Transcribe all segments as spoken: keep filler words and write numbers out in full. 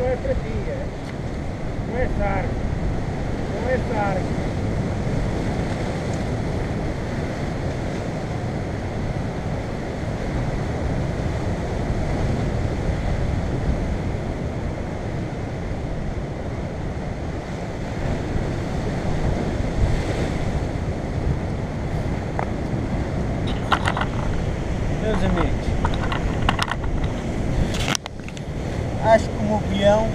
não é para ti, é? Não é sargo. Não é sargo. Meus amigos, acho que o meu peão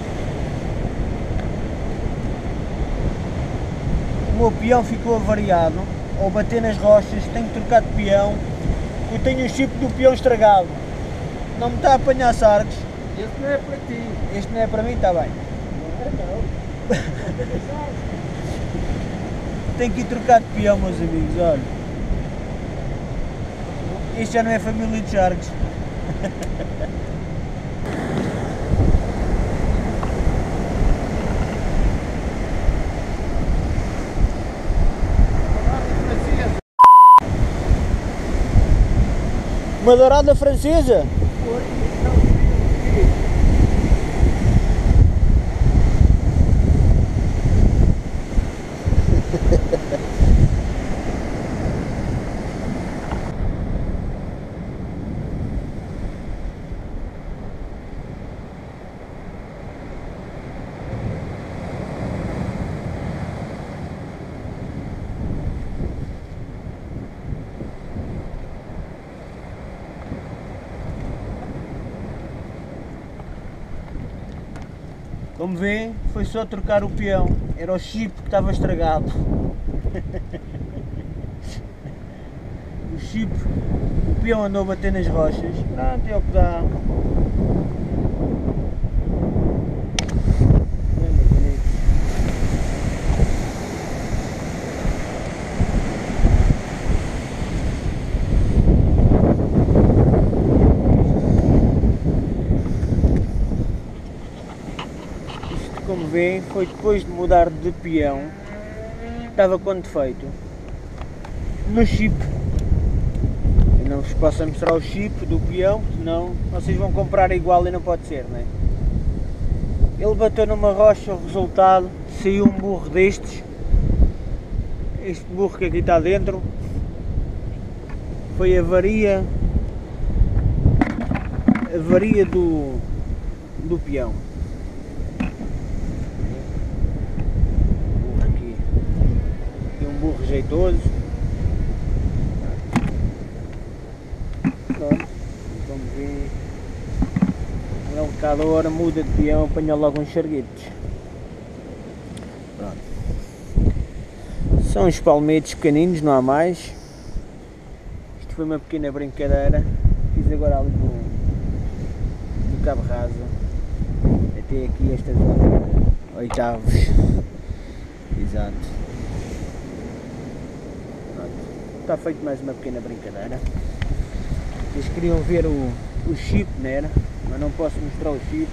o meu peão ficou avariado ao bater nas rochas. Tenho que trocar de peão, eu tenho o chip do peão estragado, não me está a apanhar sargos. Este não é para ti. Este não é para mim, está bem. Não é não. Tenho que ir trocar de peão, meus amigos, olha. Este já não é família de chargos. Uma dourada francesa? Como vê, foi só trocar o peão, era o chip que estava estragado. O chip, o peão andou a bater nas rochas, pronto, é o que dá. Como vêem, foi depois de mudar de peão, estava com defeito no chip. Eu não vos posso mostrar o chip do peão, senão vocês vão comprar igual e não pode ser, não é? Ele bateu numa rocha, o resultado, saiu um burro destes. Este burro que aqui está dentro foi a avaria, a avaria do, do peão. Burro rejeitoso. Pronto, como vê, o locador muda de peão, apanha logo uns charguetes. Pronto. São uns palmetes pequeninos, não há mais. Isto foi uma pequena brincadeira. Fiz agora ali no, no Cabo Raso, até aqui esta zona, oitavos. Exato. Está feito mais uma pequena brincadeira. Vocês queriam ver o, o chip, não era? Mas não posso mostrar o chip.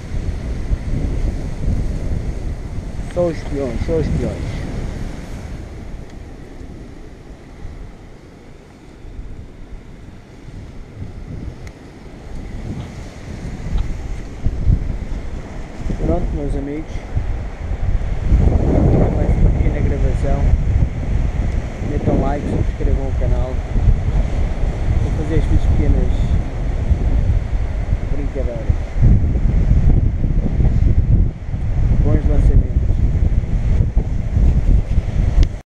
Só os peões, só os peões. Pronto, meus amigos. Mais uma pequena gravação. Metam like, subscrevam o canal. Vou fazer estas pequenas brincadeiras.